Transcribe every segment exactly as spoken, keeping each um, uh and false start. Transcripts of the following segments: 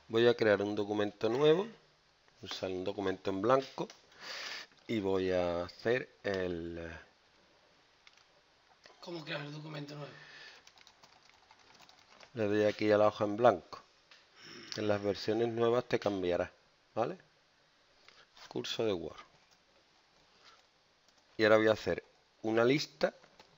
Voy a crear un documento nuevo, usar un documento en blanco y voy a hacer el... ¿Cómo crear el documento nuevo? Le doy aquí a la hoja en blanco. En las versiones nuevas te cambiará, ¿vale? Curso de Word. Y ahora voy a hacer una lista.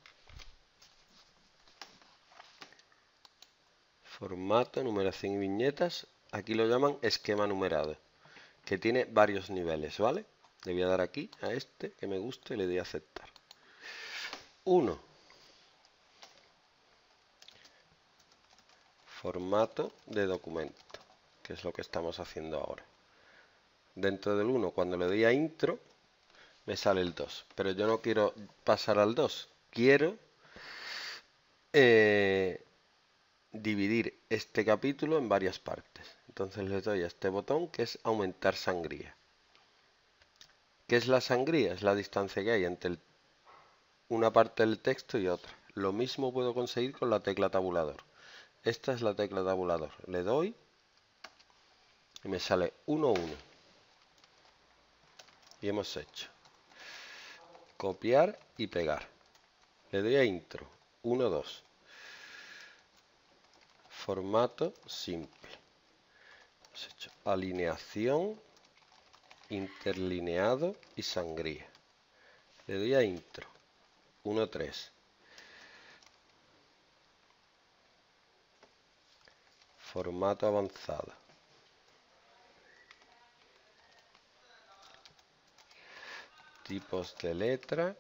Formato, numeración y viñetas. Aquí lo llaman esquema numerado, que tiene varios niveles, ¿vale? Le voy a dar aquí a este que me guste y le doy a aceptar. uno. Formato de documento, que es lo que estamos haciendo ahora. Dentro del uno, cuando le doy a intro, me sale el dos. Pero yo no quiero pasar al dos. Quiero eh, dividir este capítulo en varias partes. Entonces le doy a este botón que es aumentar sangría. ¿Qué es la sangría? Es la distancia que hay entre el, una parte del texto y otra. Lo mismo puedo conseguir con la tecla tabulador. Esta es la tecla tabulador. Le doy y me sale uno uno. Y hemos hecho copiar y pegar. Le doy a intro. uno dos. Formato simple. Hemos hecho alineación, interlineado y sangría. Le doy a intro. uno tres. Formato avanzado. Tipos de letra,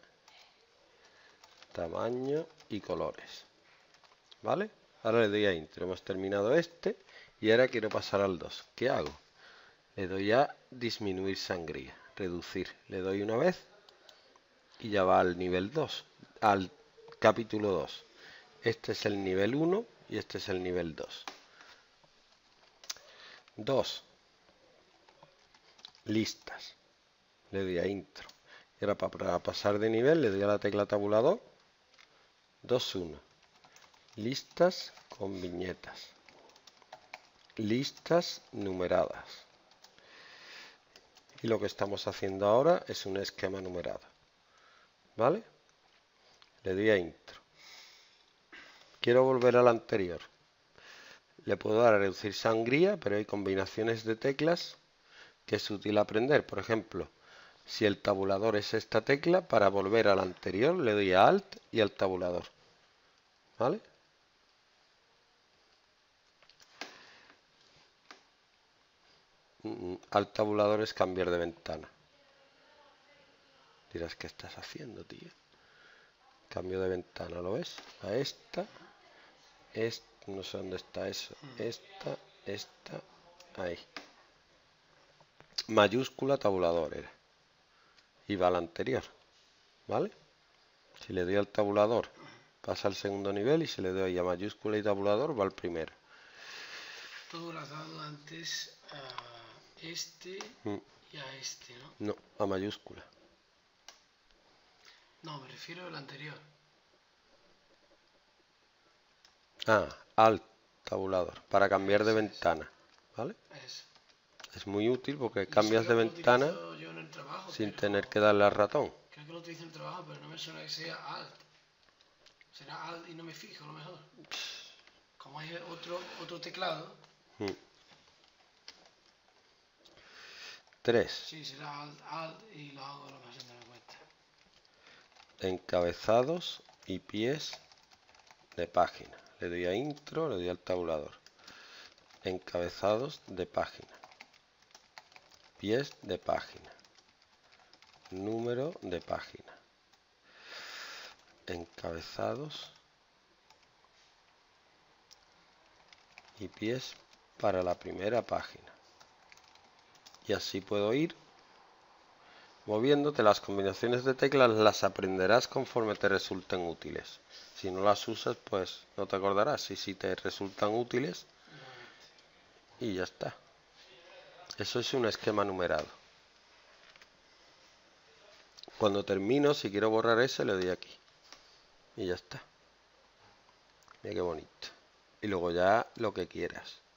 tamaño y colores. ¿Vale? Ahora le doy a intro. Hemos terminado este y ahora quiero pasar al dos. ¿Qué hago? Le doy a disminuir sangría, reducir. Le doy una vez y ya va al nivel dos, al capítulo dos. Este es el nivel uno y este es el nivel dos. dos. Listas. Le doy a intro. Y ahora para pasar de nivel le doy a la tecla tabulador. dos uno. Listas con viñetas. Listas numeradas. Y lo que estamos haciendo ahora es un esquema numerado. ¿Vale? Le doy a intro. Quiero volver al anterior. Le puedo dar a reducir sangría, pero hay combinaciones de teclas que es útil aprender. Por ejemplo, si el tabulador es esta tecla, para volver al anterior le doy a Alt y al tabulador. ¿Vale? Alt tabulador es cambiar de ventana. Dirás, ¿qué estás haciendo, tío? Cambio de ventana, ¿lo ves? A esta, esta, no sé dónde está eso. Esta, esta, ahí. Mayúscula tabulador era. Y va al anterior. ¿Vale? Si le doy al tabulador, pasa al segundo nivel y si le doy a mayúscula y tabulador, va al primero. Todo lo has dado antes a este Mm. y a este, ¿no? No, a mayúscula. No, me refiero al anterior. Ah, al tabulador, para cambiar de Eso es. ventana. ¿Vale? Eso. Es muy útil porque Y eso cambias de creo que lo ventana utilizo yo en el trabajo, sin pero tener que darle al ratón. creo que lo utilizo en el trabajo, pero no me suena que sea Alt. Será Alt y no me fijo a lo mejor. Como hay otro, otro teclado. Mm. tres. Sí, será Alt, Alt y lo hago lo más sin darme cuenta. Encabezados y pies de página. Le doy a intro, le doy al tabulador. Encabezados de página. Pies de página. Número de página. Encabezados y pies para la primera página. Y así puedo ir moviéndote. Las combinaciones de teclas las aprenderás conforme te resulten útiles. Si no las usas, pues no te acordarás. Y si te resultan útiles, y ya está. Eso es un esquema numerado. Cuando termino, si quiero borrar ese, le doy aquí. Y ya está. Mira qué bonito. Y luego ya lo que quieras.